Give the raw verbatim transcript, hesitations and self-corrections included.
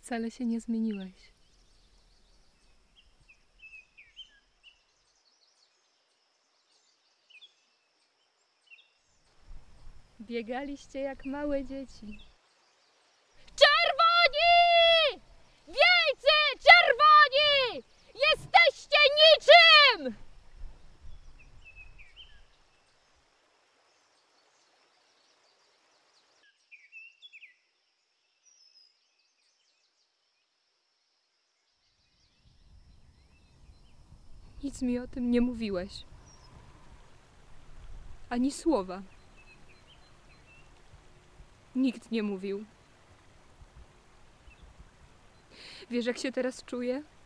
Wcale się nie zmieniłeś. Biegaliście jak małe dzieci. Czerwoni! Wielcy czerwoni! Jesteście niczym! Nic mi o tym nie mówiłeś. Ani słowa. Nikt nie mówił. Wiesz, jak się teraz czuję?